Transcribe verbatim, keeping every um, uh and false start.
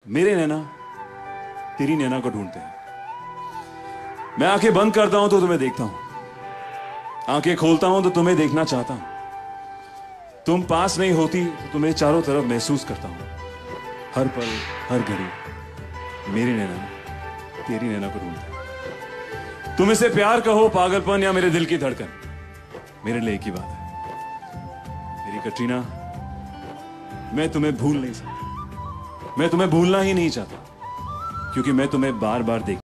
मेरे नैना तेरी नैना को ढूंढते हैं। मैं आंखें बंद करता हूं तो तुम्हें देखता हूं, आंखें खोलता हूं तो तुम्हें देखना चाहता हूं। तुम पास नहीं होती तो तुम्हें चारों तरफ महसूस करता हूं। हर पल हर घड़ी मेरी नैना तेरी नैना को ढूंढते हैं। तुम इसे प्यार कहो, पागलपन या मेरे दिल की धड़कन, मेरे लिए एक ही बात है मेरी कटरीना, मैं तुम्हें भूल नहीं सकता। मैं तुम्हें भूलना ही नहीं चाहता क्योंकि मैं तुम्हें बार बार देख